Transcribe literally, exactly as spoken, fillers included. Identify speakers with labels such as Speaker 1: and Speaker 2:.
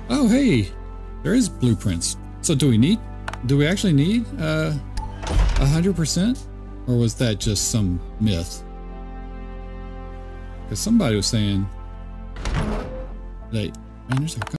Speaker 1: Oh, hey, there is blueprints. So do we need, do we actually need uh, a hundred percent? Or was that just some myth? Because somebody was saying, like, man, there's a